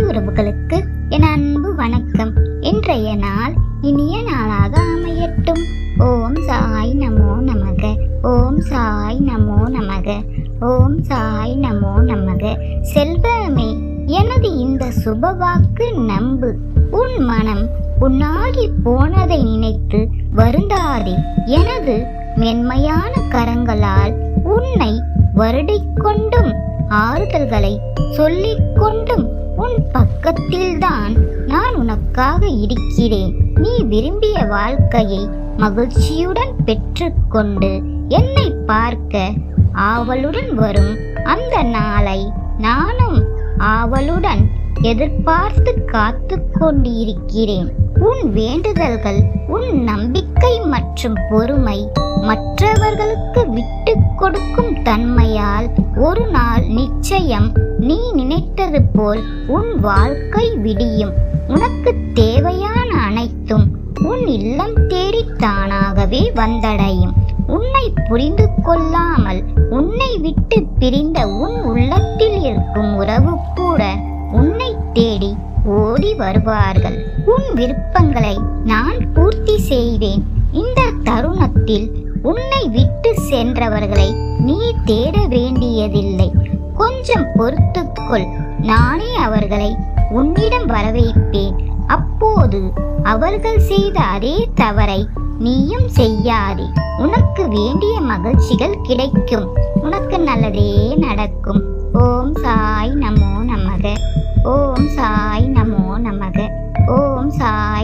உறவுகளுக்கு என் அன்பு வணக்கம். இன்றைய நாள் இனிய நாளாக அமையட்டும். ஓம் சாய் நமோ நமக. ஓம் சாய் நமோ நமக. ஓம் சாய் நமோ நமக. செல்வமே, எனது இந்த சுபவாக்கு நம்பு. உன் மனம் உன்னாகி போனதை நினைத்து வருந்தாதே. எனது மென்மையான கரங்களால் உன்னை வருடிக்கொண்டும் ஆறுதல்களை சொல்லிக் கொண்டும் உன் பக்கத்தில்தான் நான் உனக்காக இருக்கிறேன். நீ விரும்பிய வாழ்க்கையை மகிழ்ச்சியுடன் பெற்றுக்கொண்டு என்னை பார்க்க ஆவலுடன் வரும் அந்த நாளை நானும் ஆவலுடன் எதிர்பார்த்து காத்து கொண்டிருக்கிறேன். உன் வேண்டுதல்கள், உன் நம்பிக்கை மற்றும் பொறுமை, மற்றவர்களுக்கு விட்டு கொடுக்கும் தன்மையால் ஒரு நாள் நிச்சயம் நீ நினைத்தது போல் உன் வாழ்க்கை விடியும். உனக்கு தேவையான அனைத்தும் உன் இல்லம் தேடி தானாகவே வந்தடையும். உன்னை புரிந்து கொள்ளாமல் உன்னை விட்டு பிரிந்த உன் உள்ளத்தில் இருக்கும் உறவு கூட உன்னை தேடி ஓடி வருவார்கள். உன் விருப்பங்களை நான் பூர்த்தி செய்வேன். இந்த தருணத்தில் உன்னை விட்டு சென்றவர்களை நீ தேட வேண்டியதில்லை. கொஞ்சம் பொறுத்துக்கொள். நானே அவர்களை உன்னிடம் வரவைப்பேன். அப்போது அவர்கள் செய்த அதே தவறை நீயும் செய்யாதே. உனக்கு வேண்டிய மகிழ்ச்சிகள் கிடைக்கும். உனக்கு நல்லதே நடக்கும். ஓம் சாய் நமோ நமக. ஓம் சாய் நமோ நமக. ஓம் சாய்